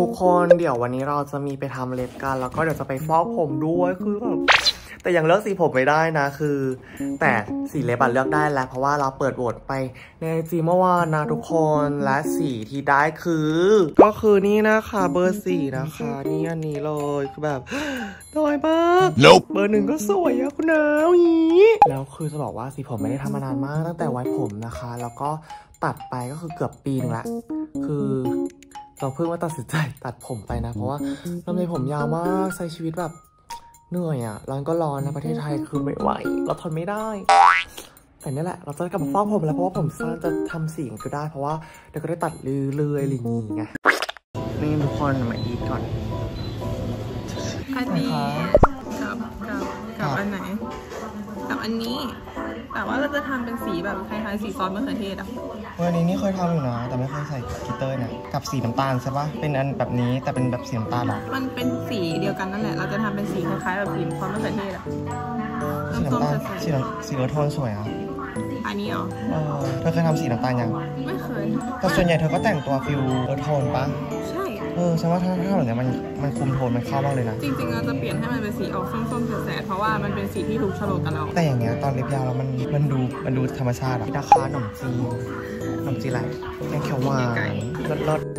กคนเดี๋ยววันนี้เราจะมีไปทำเล็บกันแล้วก็เดี๋ยวจะไปฟอกผมด้วยคือแบบแต่ยังเลือกสีผมไม่ได้นะคือแต่สีเล็บเลือกได้แล้วเพราะว่าเราเปิดโหวตไปในจีเมื่อวานนะทุกคนและสีที่ได้ก็คือนี่นะคะเบอร์4นะคะนี่อันนี้เลยคือแบบน้อยมากเบอร์1ก็สวยอะคุณน้าวแล้วคือจะบอกว่าสีผมไม่ได้ทำมานานมากตั้งแต่ไว้ผมนะคะแล้วก็ตัดไปก็คือเกือบปีนึงละคือเราเพิ่งมาตัดสินใจตัดผมไปนะเพราะว่าทำไมผมยาวมากใช้ชีวิตแบบเหนื่อยอ่ะร้อนก็ร้อนนะประเทศไทยคือไม่ไหวเราทนไม่ได้แต่นี่แหละเราจะกลับมาฟอกผมแล้วเพราะว่าผมสั้นจะทำสีก็ได้เพราะว่าเดี๋ยวก็ได้ตัดเรื่อยๆอะไรอย่างงี้ไงนี่ทุกคนมาอีทก่อนอันนี้กับอันไหนกับอันนี้แต่ว่าเราจะทำเป็นสีแบบคล้ายๆสีซอสมะเขือเทศอะวันนี้นี่เคยทำอยู่นะแต่ไม่เคยใส่กลิตเตอร์เนี่ยกับสีน้ำตาลใช่ปะเป็นอันแบบนี้แต่เป็นแบบสีน้ำตาลหรอมันเป็นสีเดียวกันนั่นแหละเราจะทำเป็นสีคล้ายๆแบบสีซอสมะเขือเทศอะสีน้ำตาลสีเอิร์ธโทนสวยอ่ะอันนี้เหรอเธอเคยทำสีน้ำตาลยังไม่เคยแต่ส่วนใหญ่เธอก็แต่งตัวฟิลเอิร์ธโทนปะใช่ฉันว่าถ้าแบบเนี้ยมันคุมโทนมันเข้ามากเลยนะจริงๆเราจะเปลี่ยนให้มันเป็นสีออกส้มๆแสดๆเพราะว่ามันเป็นสีที่ถูกโฉลกกับเราแต่อย่างเงี้ยตอนเล็บยาวแล้วมันดูธรรมชาติอะราคาขนมจีไรแกงเขียวหวานรส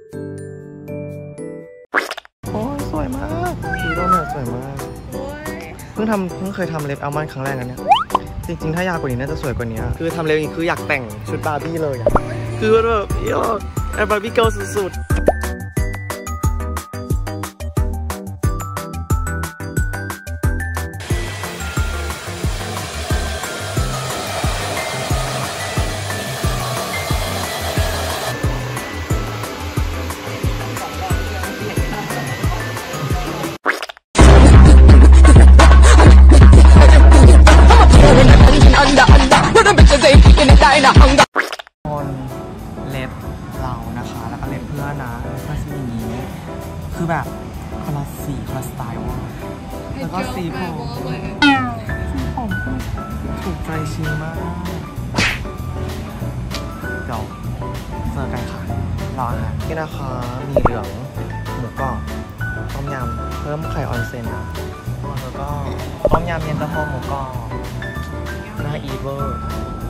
โอ้สวยมากสีโดนัทสวยมากเพิ่งเคยทำเล็บอัลมอนด์ครั้งแรกอันเนี้ยจริงๆถ้ายาวกว่านี้น่าจะสวยกว่านี้คือทำเล็บนี้คืออยากแต่งชุดบาร์บี้เลยอะคือแบบแอบบาร์บี้เกิร์ลสุดๆเล็บเรานะคะแล้วก็เล็บเพื่อนนะก็สีอย่างนี้คือแบบคนละสีคนละสไตล์ว่ะแล้วก็สีผมถูกใจชิมมากเดี๋ยวเจอกันค่ะรออาหารนี่นะคะมีเหลืองหมูกรอบต้มยำเพิ่มไข่ออนเซ็นนะแล้วก็ต้มยำเย็นตาโฟหมูกรอบน่าอีเวอร์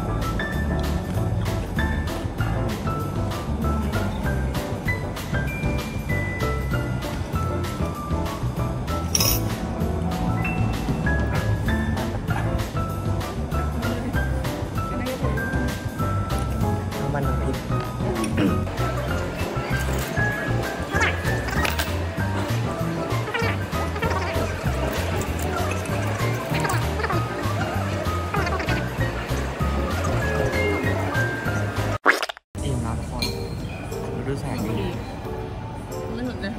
มันพิษอิ่มแล้วทุกคนดูแสงดีไม่สนใจใคร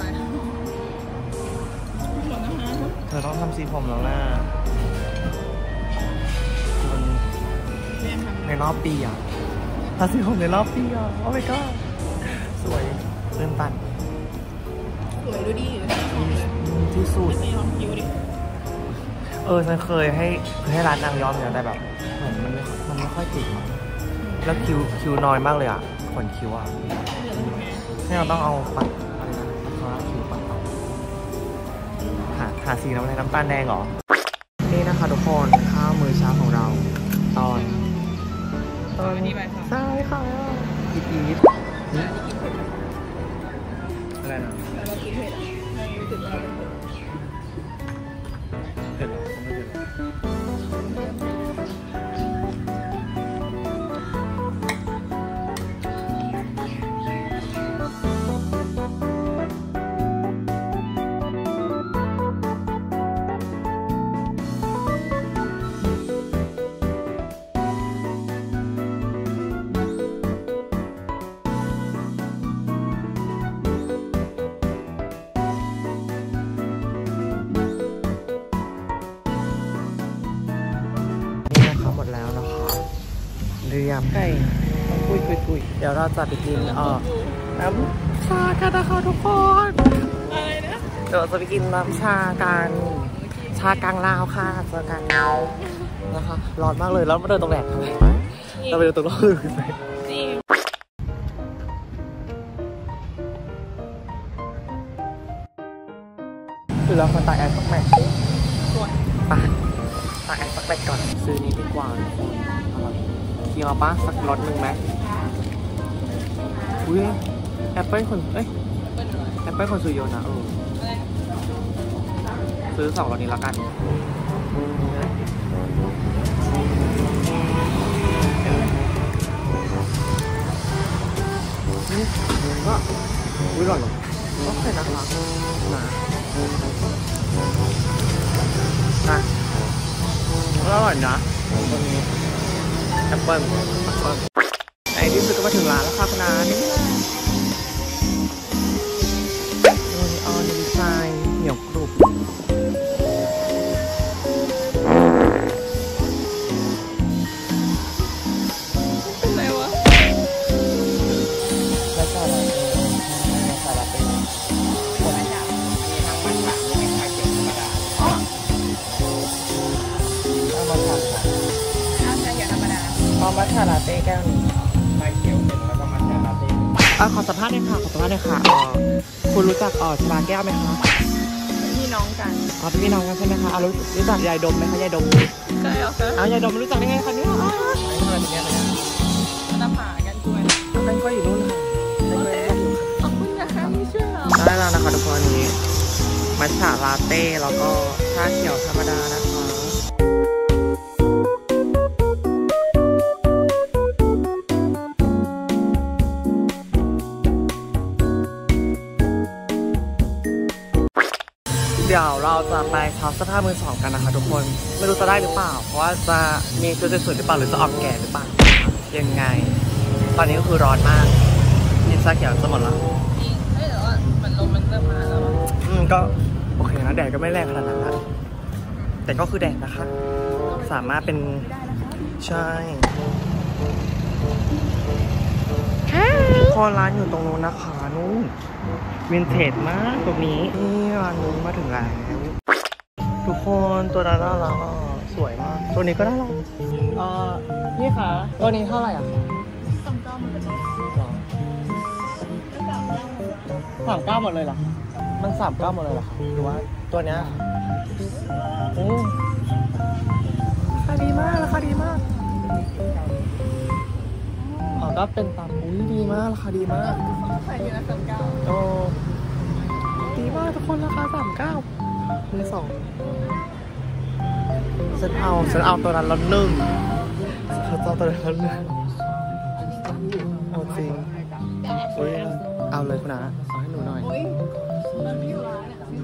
เธอต้องทำสีผมแล้วนะในรอบปีอ่ะทำสีผมในรอบปีอ่ะโอ้ my god สวยเริ่มตันสวยดูดีที่สุดไม่ลองคิ้วดิฉันเคยให้ร้านนางย้อมเนี่ยแต่แบบเหมือนมันไม่ค่อยติดแล้วคิวน้อยมากเลยอ่ะขนคิ้วอ่ะนี่เราต้องเอาปัดอะไรนะเขาคิ้วปัดเอาหาสีน้ำตาลแดงเหรอนี่นะคะทุกคนข้าวมื้อเช้าของเราตอนนี้ไปค่ะใช่ค่ะอีทอะไรนะเรากินเผ็ดรู้สึกว่าเราเผ็ดหรอไม่เผ็ดหมดแล้วนะคะเรียมไก่คุยเดี๋ยวเราจะไปกินน้ำชากันนะคะทุกคนอะไรนะเดี๋ยวจะไปกินน้ำชากันชากลางลาวค่ะเจอกันนะคะร้อนมากเลยแล้วมาเดินตรงแดดทำไมเราไปเดินตรงนู้นรือเราควรตากแอร์สักแมทส่วนไปตากแอร์สักแมทก่อนซื้อนี้ดีกว่ากินเอาปะสักรสหนึ่งไหมอุ้ยแอปเปิ้ลคนแอปเปิ้ลคนซูโยนะซื้อ2รสนี้แล้วกันก็อุ้ยอร่อยหรอโอเคนะคะนะอร่อยนะตัวนี้แอปเปิ้ลไอ้ที่สุดก็มาถึงร้านแล้วค่ะคุณอานี่แหละออนดีไซน์เหนียวกรุบเป็นไรวะแล้วก็อะไรสาระเป็นคนละอย่างมีทั้งมัทฉะมีทั้งชาเขียวธรรมดาเอามัทฉะค่ะชาเขียวธรรมดาเอามัทฉะลาเต้แก้วนึงชาเขียวเป็นแล้วก็มัทฉะลาเต้ขอสัมภาษณ์หน่อยค่ะขอสัมภาษณ์หน่อยค่ะคุณรู้จักชลาแก้วไหมคะพี่น้องกันเป็นพี่น้องกันใช่ไหมคะรู้จักยายดมไหมคะยายดมใช่เหรอคะยายดมรู้จักได้ไงคะเนี่ยอะไรเนี่ยตาผากันกล้วยกันกล้วยอยู่นู่นค่ะขอบคุณนะคะที่ช่วยเราได้แล้วนะคะทุกคนนี้มัทฉะลาเต้แล้วก็ชาเขียวธรรมดานะคะเดี๋ยวเราจะไปช็อปเสื้อผ้ามือสองกันนะคะทุกคนไม่รู้จะได้หรือเปล่าเพราะว่าจะมีชุดสวยๆหรือเปล่าหรือจะออกแก่หรือเปล่ายังไงตอนนี้ก็คือร้อนมากกินชาเขียวจะหมดแล้วจริงแต่ว่ามันลมมันเริ่มมาแล้วก็โอเคนะแดดก็ไม่แรงขนาดนั้นนะแต่ก็คือแดดนะคะสามารถเป็นใช่พอร้านอยู่ตรงนู้นนะคะนู้นวินเทจมากตรงนี้นี่ร้านนู้นมาถึงแล้วทุกคนตัวนั้นน่ารักสวยมากตัวนี้ก็น่ารักนี่ค่ะตัวนี้เท่าไหร่อ่ะ39หมดเลยเหรอมัน39หมดเลยเหรอคะหรือว่าตัวเนี้ยโอ้ราคาดีมากราคาดีมากก็เป็นตามดีมากราคาดีมากใส่ทีละ39 โอ้ดีมากทุกคนราคา39มือสองฉันเอาตัวนั้นละ1ฉันเอาตัวนั้นละ1เอาจริงเอาเลยคุณอาเอาให้หนูหน่อยมันไม่อยู่ร้าน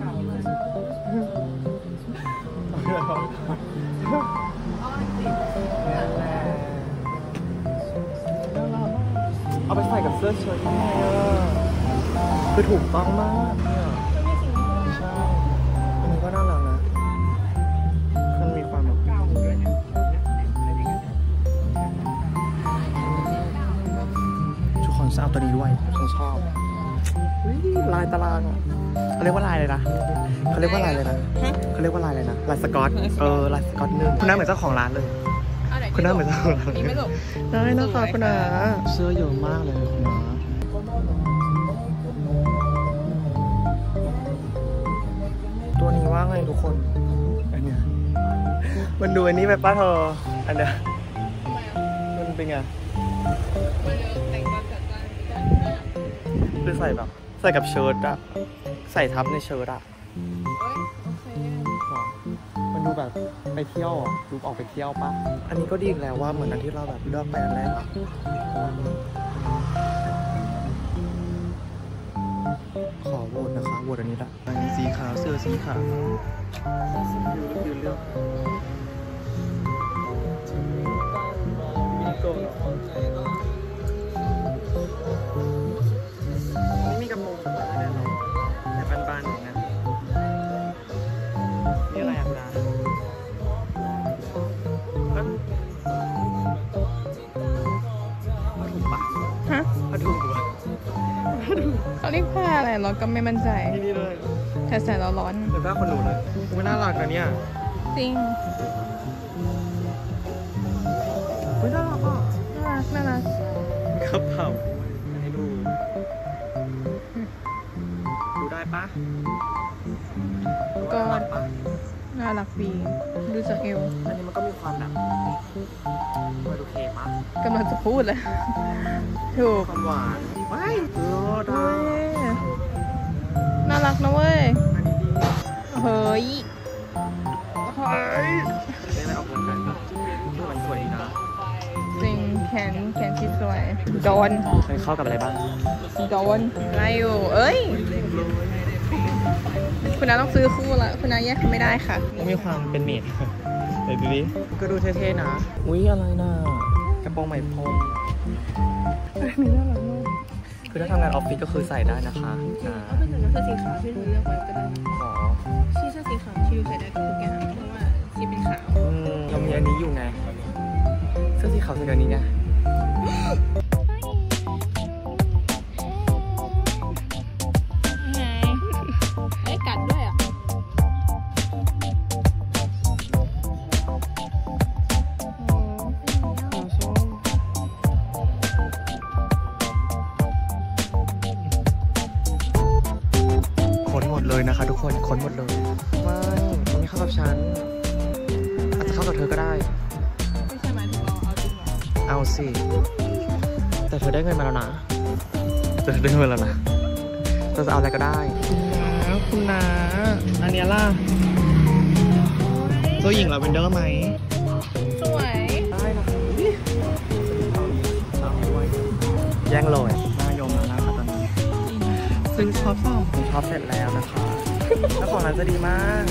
เอาไปใส่กับเสื้อเชิ้ตได้คือถูกต้องมากเนี่ยใช่อันนี้ก็น่ารักนะมันมีความแบบทุกคนชอบตัวนี้ด้วยฉันชอบลายตารางเขาเรียกว่าลายเลยนะเขาเรียกว่าลายเลยนะเขาเรียกว่าลายอะไรนะลายสก๊อตลายสก๊อตนึงคุณน้าเหมือนเจ้าของร้านเลยคุณน้าเหมือนเจ้าของร้านเลยได้นะคะคุณน้าเสื้อเยอะมากเลยคุณน้าตัวนี้ว่าไงทุกคนอันเนี้ยมันดูอันนี้ไปป้าเธออันเนี้ยมันเป็นไงคือใส่แบบใส่กับเชิ้ตอะใส่ทับในเชิ้ตอะมันดูแบบไปเที่ยวอ่ะดูออกไปเที่ยวปะอันนี้ก็ดีแล้วว่าเหมือนอันที่เราแบบเลือกไปอันแรกอะขอโหวตนะคะโหวตอันนี้ละสีขาวเสื้อสีขาวยืนเลือกไม่มีกระโปรงอะไรหรอกแต่บานๆอย่างนั้นนี่อะไรอ่ะนะผ้าถุงปะฮะผ้าถุงปะเขาเรียกผ้าอะไรเราก็ไม่มั่นใจนี่เลยแต่ใส่เราร้อนเป็นผ้าขนหนูเลยไม่น่ารักนะเนี่ยจริงไม่น่ารักอ่ะน่ารักกระเป๋าให้ดูได้ปะก็น่ารักดีดูจากเอวอันนี้มันก็มีความแบบมาดูเคปะกำลังจะพูดเลยถูกความหวานว้ายโลดเว้ยน่ารักนะเว้ยอันนี้ดีเฮ้ยได้ไหมออกกำลังกายดูมันสวยดีนะจริงแขนที่สวยโดนมันเข้ากับอะไรบ้างโดนอะไรอยู่เอ้ยคุณน้าต้องซื้อคู่ละคุณน้าแยกไม่ได้ค่ะก็มีความเป็นเมดเดี๋ยวดูดิก็ดูเท่ๆนะอุ้ยอะไรน่ะกระโปรงไหมพรมมีน่ารักมากคือถ้าทำงานออฟฟิศก็คือใส่ได้นะคะนะถ้าเป็นเสื้อสีขาวที่หนูเลือกไว้ก็ได้หรอที่เสื้อสีขาวที่ดูใส่ได้ทุกอย่างเพราะว่าที่เป็นขาวเรามีอันนี้อยู่ไงเสื้อสีขาวสีเดียวนี้ไงไงไอ้กัดด้วยอ่ะค้นหมดเลยนะคะทุกคนค้นหมดเลยไม่มันไม่เข้ากับฉันอาจจะเข้ากับเธอก็ได้ไม่ใช่หมายถึงเราเอาจริงเหรอเอาสิแต่เธอได้เงินมาแล้วนะเธอได้เงินแล้วนะเธอจะเอาอะไรก็ได้คุณน้าอันนี้ล่ะเจ้าหญิงลาเวนเดอร์ไหมสวยได้นะแย่งเลยน่ายมแล้วนะคะตอนนี้ซึ่งช็อปเสร็จแล้วนะคะแล้วของร้านจะดีมาก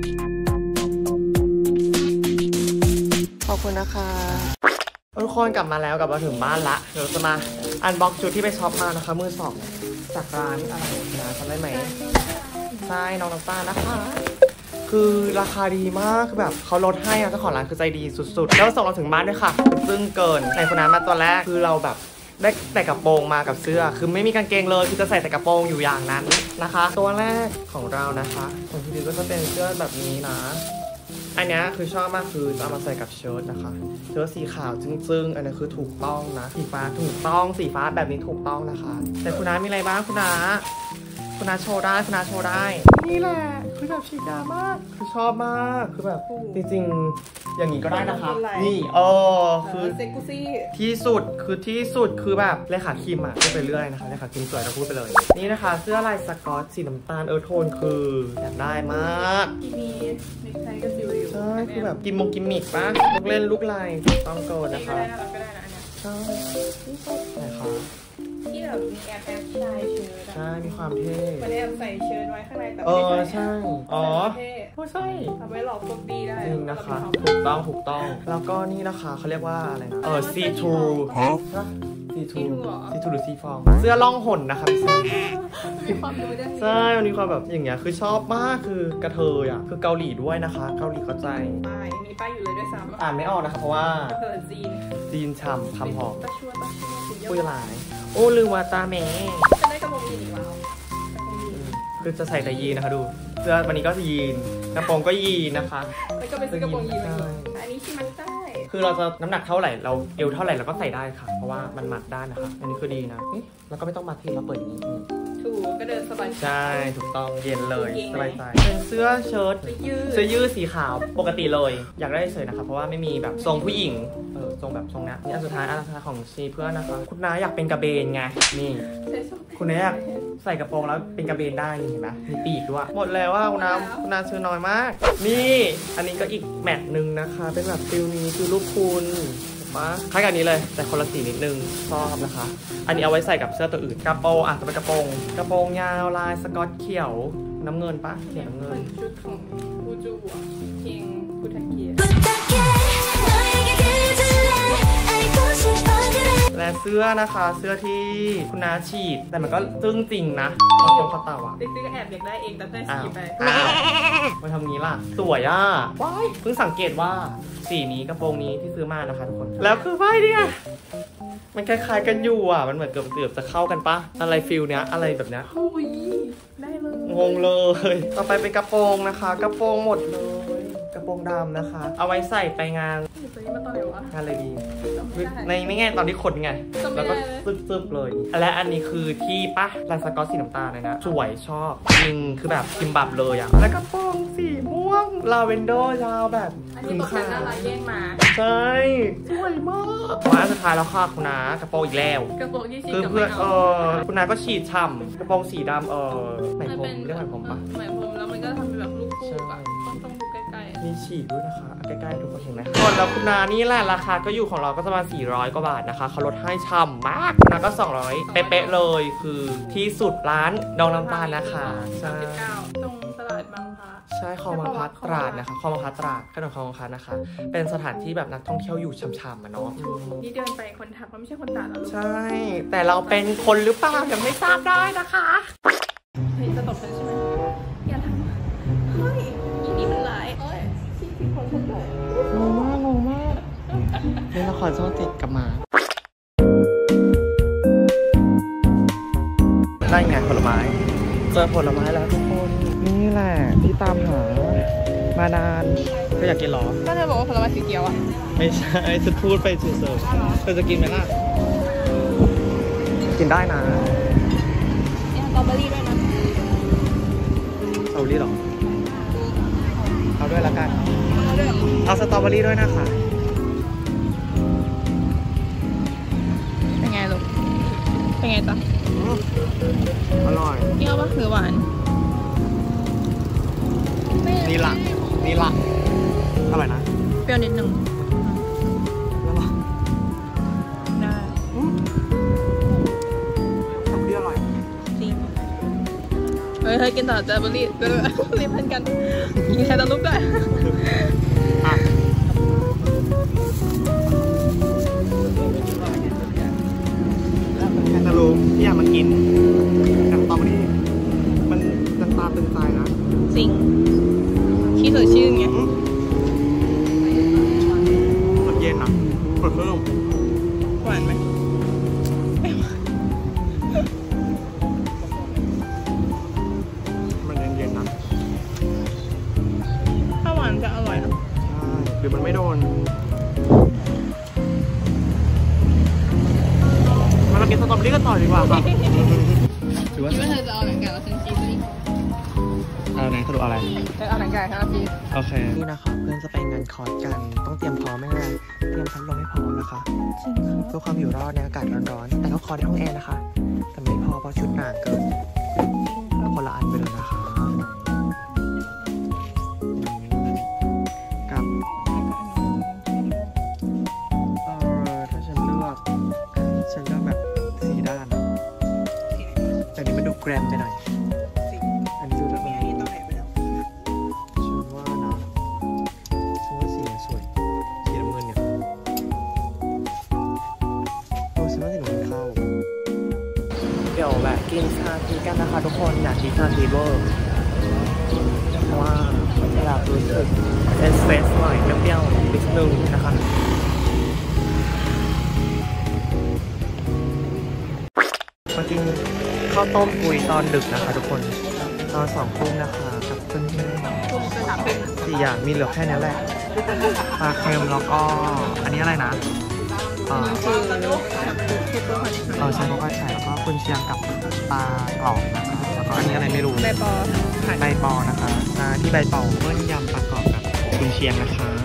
ขอบคุณนะคะทุกคนกลับมาแล้วกลับมาถึงบ้านละเดี๋ยวจะมาอันบ็อกชุดที่ไปช็อปมานะคะมือสองจากร้านอะไรนะจำได้ไหมใช่น้องน้ำตาลนะคะ คือราคาดีมากคือแบบเขาลดให้อะเจ้าของร้านคือใจดีสุดๆแล้วส่งเราถึงบ้านด้วยค่ะซึ่งเกินในคนนั้นมาตัวแรกคือเราแบบได้แต่กระโปรงมากับเสื้อคือไม่มีกางเกงเลยคือจะใส่แต่กระโปรงอยู่อย่างนั้นนะคะ ตัวแรกของเรานะคะของทีนี้ก็จะเป็นเสื้อแบบนี้นะอันนี้คือชอบมากคือจะเอามาใส่กับเชิ้ตนะคะเชิ้ตสีขาวซึ่งอันนี้คือถูกต้องนะสีฟ้าถูกต้องสีฟ้าแบบนี้ถูกต้องนะคะแต่คุณน้ามีอะไรบ้างคุณน้าโชว์ได้คุณน้าโชว์ได้นี่แหละคือแบบฉีดยามากคือชอบมากคือแบบจริงๆอย่างนี้ก็ได้นะคะนี่คือเซ็กกูซี่ที่สุดคือแบบเลขาคิมอ่ะพูดไปเรื่อยนะคะเลขาคิมสวยเราพูดไปเลยนี่นะคะเสื้อลายสกอตสีน้ำตาลโทนคืออยากได้มากที่มีเน็กไทกับซิลอยู่ใช่คือแบบกิมมิกปะลูกเล่นลูกลายต้องโกนนะคะก็ได้นะอันเนี้ยใช่ไหนคะที่แบบมีแอบชายเชิ้ตใช่มีความเท่มันแอบใส่เชิ้ตไว้ข้างในแต่ไม่ใส่ใช่อ๋อเท่ใช่ทำไว้หลอกพวกดีได้จริงนะคะถูกต้องแล้วก็นี่นะคะเขาเรียกว่าอะไรนะซีทรูซีทรูหรือซีฟองเสื้อล่องหนนะคะพี่มีความดูได้ใช่มันมีความแบบอย่างเงี้ยคือชอบมากคือกระเทยอ่ะคือเกาหลีด้วยนะคะเกาหลีเข้าใจป้ายมีป้ายอยู่เลยด้วยซ้ำอ่านไม่ออกนะคะเพราะว่าเปิดจีนฉ่ำคำหอมตะชัวสีเยปุยอะหลายโอ้ลืมวาตาเมจะได้กระโปรงยีนอีกแล้วคือจะใส่แต่ยีนนะคะดูเสื้อวันนี้ก็ยีนกระโปรงก็ยีนนะคะแล้วก็ไปซื้อกระโปรงยีนมาอันนี้ที่มันได้คือเราจะน้ำหนักเท่าไหร่เราเอวเท่าไหร่เราก็ใส่ได้ค่ะ เพราะว่ามันมัดได้นะคะ อันนี้คือดีนะแล้วก็ไม่ต้องมัดทีเราเปิดอย่างนี้ถูกก็เดินสบายใช่ถูกต้องเย็นเลยสบายใจเป็นเสื้อเชิ้ตเสื้อยืดสีขาวปกติเลยอยากได้เฉยนะคะเพราะว่าไม่มีแบบทรงผู้หญิงทรงแบบทรงนี้นี่อันสุดท้ายอันสุดท้ายของชีเพื่อนนะคะคุณน้าอยากเป็นกระเบนไงนี่คุณน้าอยากใส่กระโปรงแล้วเป็นกระเบนได้เห็นไหมมีปีกด้วยหมดแล้วว่าคุณน้าซื้อน้อยมากนี่อันนี้ก็อีกแมทหนึ่งนะคะเป็นแบบฟิลนี้คือรูปคุณมาคล้ายกันนี้เลยแต่คนละสีนิดนึงชอบนะคะอันนี้เอาไว้ใส่กับเสื้อตัวอื่นกระโปรงจะเป็นกระโปรงยาวลายสกอตเขียวน้ำเงินปะเขียวน้ำเงินชุดของบูจูอ่ะเพลงพุทธเกียรติและเสื้อนะคะเสื้อที่คุณน้าฉีดแต่มันก็ซึ้งจริงนะพอตรงข้อเต่าอ่ะติ๊กก็แอบอยากได้เองแต่ได้สีไปมาทำงี้ล่ะสวยอ่ะว้ายเพิ่งสังเกตว่าสีนี้กระโปรงนี้ที่ซื้อมานะคะทุกคนแล้วคือไม่เนี่ยมันคล้ายๆกันอยู่อ่ะมันเหมือนเกือบจะเข้ากันปะอะไรฟิลเนี้ยอะไรแบบเนี้ยโอ้ยได้เลยงงเลยต่อไปเป็นกระโปรงนะคะกระโปรงหมดเลยกระโปรงดำนะคะ เอาไว้ใส่ไปงานตัวนี้มาตอนไหนวะงานอะไรดีในไม่ไงตอนที่ขนไงแล้วก็ซึบๆเลยและอันนี้คือที่ปะลายสก๊อตสีน้ำตาลเลยนะสวยชอบจริงคือแบบคิมบับเลยอะแล้วกระโปรงสีม่วงลาเวนเดอร์ยาวแบบถึงขาแย่งมาใช่สวยมากมาสุดท้ายแล้วค่ะคุณน้ากระโปรงอีกแล้วกระโปรงที่ฉีกคือกับเพื่อนไม่เอาคุณน้าก็ฉีดฉ่ำกระโปรงสีดำไหมพรมเรียกไหมพรมปะไหมพรมแล้วมันก็ทำเป็นแบบลูกคู่อะต้องดูใกล้ๆมีฉีดด้วยนะคะใกล้ๆทุกคนเห็นไหมส่วนแล้วคุณนานี่แหละราคาก็อยู่ของเราก็ประมาณ400 กว่าบาทนะคะเขาลดให้ฉ่ำมากนะก็200เป๊ะๆเลยคือที่สุดร้านดองน้ำตาลนะคะใช่ตรงตลาดบางพระใช่คลองบางพลัดตราดนะคะคลองบางพลัดตราดถนนคลองบางพลัดนะคะเป็นสถานที่แบบนักท่องเที่ยวอยู่ช่ำๆอะเนาะนี่เดินไปคนทักว่าไม่ใช่คนตราดแล้วใช่แต่เราเป็นคนหรือเปล่ายังไม่ทราบได้นะคะเฮ้ยจะตบฉันใช่ไหมอย่าทำเฮ้ยอีนี่มันร้ายเอ้ยที่คนฉันเลยงงมากเล่นละครช่อง7กลับมาได้ไงผลไม้เจอผลไม้แล้วทุกคนนี่แหละที่ตามหามานานก็อยากกินหรอก็จะบอกว่าผลไม้สีเขียวอ่ะไม่ใช่จะพูดไปเฉยๆเธอจะกินไหมล่ะกินได้นะเนี่ยสตรอเบอรี่ด้วยนะเอาดิหรอเอาด้วยละกันเอาด้วยเอาสตรอเบอรี่ด้วยนะคะเป็นไงลูกเป็นไงจ๊ะอร่อยเปรี้ยวปะหรือหวานนี่ละนี่ละอร่อยนะเปรี้ยวนิดนึงแล้วก็ได้ทำที่อร่อยจริงเฮ้ยกินต่อสตรอเบอรี่รีบพันกันกินใครตะลุกด้วยอ่ะแคนตาลูปที่อยากมากินแต่สตรอเบอรี่มันน้ำตาตึงใจนะจริงที่สดชื่นไงมันเย็นอ่ะเปิดเพิ่มหวานไหมมันเย็นๆนะถ้าหวานจะอร่อยนะใช่หรือมันไม่โดนมากินสตรอเบอรี่กันต่อดีกว่าค่ะถือว่าคิดว่าเธอจะเอาหนังไก่แล้วฉันกินไหมเอาไหนสรุปอะไรเธอเอาหนังไก่ครับพี่โอเคนี่นะคะเพื่อนจะไปงานคอร์สกันต้องเตรียมพร้อมไหมนะเตรียมพัดลมให้พร้อมนะคะจริงค่ะเพื่อความอยู่รอดในอากาศร้อนๆแต่ก็คอร์สในห้องแอร์นะคะ แต่ไม่พอเพราะชุดหนาเกินคนละอันไปเลยนะคะกับถ้าฉันเลือกแบบสีด้านอะแต่นี้มันดูแกรมไปหน่อยอันนี้ดูแบบฉันว่านะฉันว่าสีนี้สวยสีน้ำเงินเนี่ยโอ้ฉันว่าสีน้ำเงินเข้าเดี๋ยวแวะกินชาทีกันนะคะทุกคนอยากกินชาทีเวอร์เพราะว่าอยากรู้สึกเอสเฟสหน่อยเปรี้ยวๆนิดนึงนะคะมากินข้าวต้มกุยตอนดึกนะคะทุกคนตอน2 ทุ่มนะคะกับเพื่อนคุณจะถามเป็น 4 อย่างมีเหลือแค่นี้แหละปลาเค็มแล้วก็อันนี้อะไรนะคือที่ตัวผัดใช้ข้าวไข่แล้วก็กุนเชียงกับปลากรอบนะคะแล้วก็อันนี้อะไรไม่รู้ใบปอผัดใบปอนะคะที่ใบปอเมื่อยำปลากรอบกับกุนเชียงนะคะ